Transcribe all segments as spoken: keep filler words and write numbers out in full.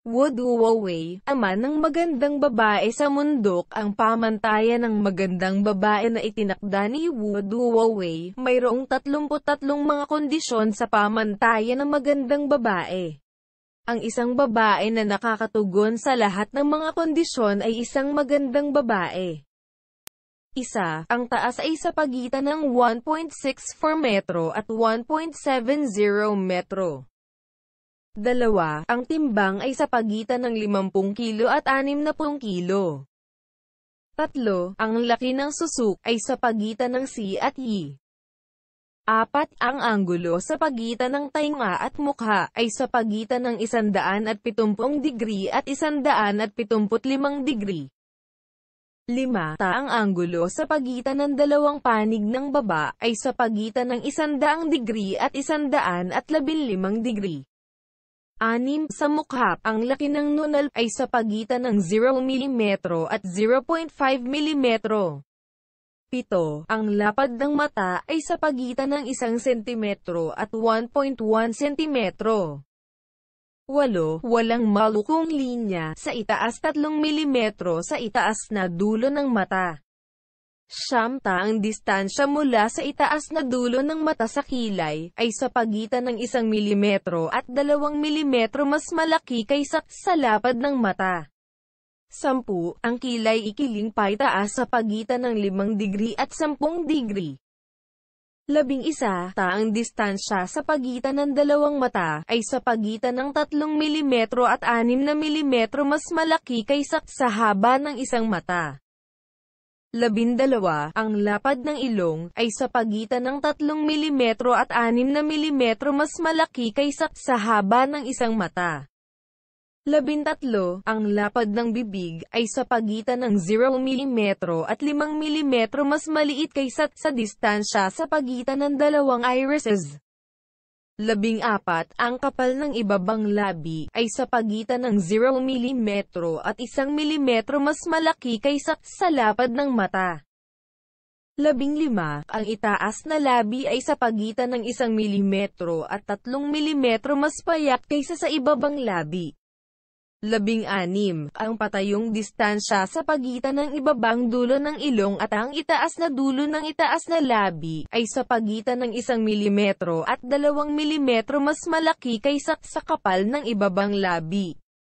Wu Duowei, ama ng magandang babae sa mundok. Ang pamantayan ng magandang babae na itinakda ni Wu Duowei, mayroong tatlumput tatlong mga kondisyon sa pamantayan ng magandang babae. Ang isang babae na nakakatugon sa lahat ng mga kondisyon ay isang magandang babae. Isa, ang taas ay sa pagitan ng one point six four metro at one point seven zero metro. Dalawa, ang timbang ay sa pagitan ng limampu kilo at anim na pung kilo. Tatlo, ang laki ng susuk ay sa pagitan ng C at Y. Apat, ang anggulo sa pagitan ng tainga at mukha ay sa pagitan ng isandaan at pitumpung digri at isandaan at pitumput limang digri. Lima, ang anggulo sa pagitan ng dalawang panig ng baba ay sa pagitan ng isandaang digri at isandaan at labinlimang digri. Anim, sa mukha, ang laki ng nunal ay sa pagitan ng zero milimetro at zero point five milimetro. Pito, ang lapad ng mata ay sa pagitan ng isang sentimetro at one point one sentimetro. Walo, walang malukong linya sa itaas tatlong milimetro sa itaas na dulo ng mata. Siyam, ang distansya mula sa itaas na dulo ng mata sa kilay ay sa pagitan ng isang milimetro at dalawang milimetro mas malaki kaysa sa lapad ng mata. Sampu, ang kilay ikiling paitaas sa pagitan ng limang digri at sampung digri. Labing isa, ang distansya sa pagitan ng dalawang mata ay sa pagitan ng tatlong milimetro at anim na milimetro mas malaki kaysa sa haba ng isang mata. Labindalawa, ang lapad ng ilong ay sa pagitan ng tatlong milimetro at anim na milimetro mas malaki kaysa sa haba ng isang mata. Labintatlo, ang lapad ng bibig ay sa pagitan ng zero milimetro at limang milimetro mas maliit kaysa sa distansya sa pagitan ng dalawang irises. Labing apat, ang kapal ng ibabang labi ay sa pagitan ng zero milimetro at isang milimetro mas malaki kaysa sa lapad ng mata. Labing lima, ang itaas na labi ay sa pagitan ng isang milimetro at tatlong milimetro mas payak kaysa sa ibabang labi. Labing anim, ang patayong distansya sa pagitan ng ibabang dulo ng ilong at ang itaas na dulo ng itaas na labi ay sa pagitan ng isang milimetro at dalawang milimetro mas malaki kaysa sa kapal ng ibabang labi.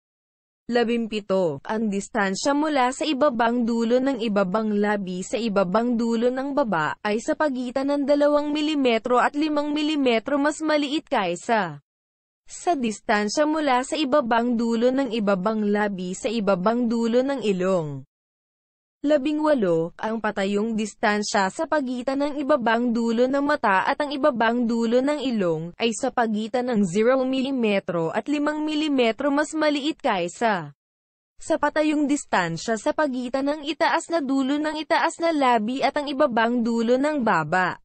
Labimpito, ang distansya mula sa ibabang dulo ng ibabang labi sa ibabang dulo ng baba ay sa pagitan ng dalawang milimetro at limang milimetro mas maliit kaysa sa distansya mula sa ibabang dulo ng ibabang labi sa ibabang dulo ng ilong. Labing walo, ang patayong distansya sa pagitan ng ibabang dulo ng mata at ang ibabang dulo ng ilong ay sa pagitan ng zero milimetro at limang milimetro mas maliit kaysa sa patayong distansya sa pagitan ng itaas na dulo ng itaas na labi at ang ibabang dulo ng baba.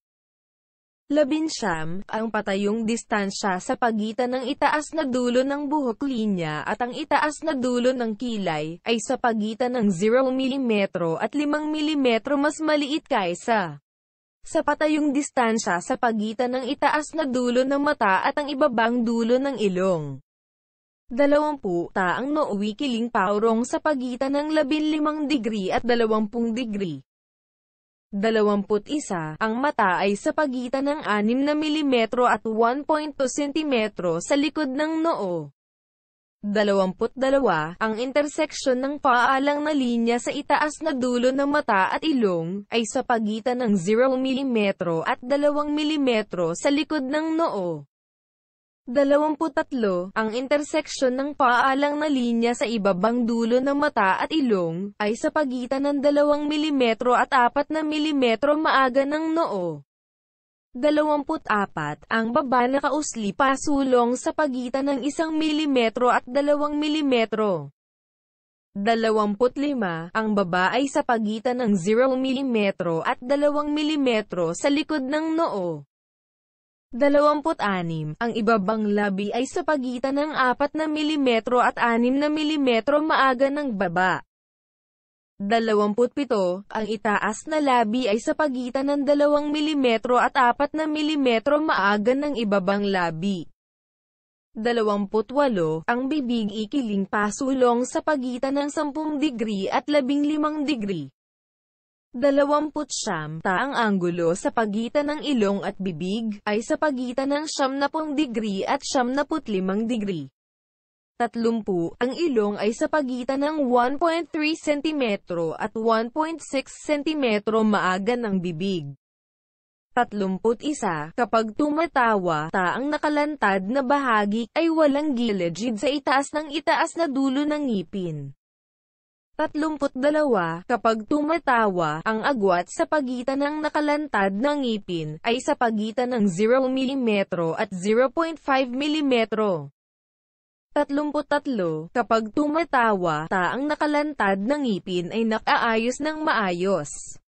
Labinsyam, ang patayong distansya sa pagitan ng itaas na dulo ng buhok linya at ang itaas na dulo ng kilay ay sa pagitan ng zero milimetro at limang milimetro mas maliit kaysa sa patayong distansya sa pagitan ng itaas na dulo ng mata at ang ibabang dulo ng ilong. Dalawampu, ang noo wikiling paurong sa pagitan ng labinlimang digri at dalawampung digri. Dalawamput isa, ang mata ay sa pagitan ng anim na milimetro at one point two sentimetro sa likod ng noo. Dalawamput dalawa, ang interseksyon ng paalang na linya sa itaas na dulo ng mata at ilong ay sa pagitan ng zero milimetro at dalawang milimetro sa likod ng noo. Dalawamput tatlo, ang interseksyon ng paalang na linya sa ibabang dulo ng mata at ilong ay sa pagitan ng dalawang milimetro at apat na milimetro maaga ng noo. Dalawamput apat, ang baba na kausli pasulong sa pagitan ng isang milimetro at dalawang milimetro. Dalawamput lima, ang baba ay sa pagitan ng zero milimetro at dalawang milimetro sa likod ng noo. Dalawamput anim, ang ibabang labi ay sa pagitan ng apat na milimetro at anim na milimetro maaga ng baba. Dalawamput pito, ang itaas na labi ay sa pagitan ng dalawang milimetro at apat na milimetro maaga ng ibabang labi. Dalawamput walo, ang bibig ikiling pasulong sa pagitan ng sampung degree at labing limang degree. Dalawamput siyam, ta ang anggulo sa pagitan ng ilong at bibig, ay sa pagitan ng siyamnapung degree at siyamnaput limang degree. Tatlumpu, ang ilong ay sa pagitan ng one point three sentimetro at one point six sentimetro maaga ng bibig. Tatlumput isa, kapag tumatawa, ta ang nakalantad na bahagi, ay walang gilid sa itaas ng itaas na dulo ng ngipin. Tatlumput dalawa, kapag tumatawa, ang agwat sa pagitan ng nakalantad na ngipin, ay sa pagitan ng zero milimetro at zero point five milimetro. Tatlumput tatlo, kapag tumatawa, ta ang nakalantad na ngipin ay nakaayos ng maayos.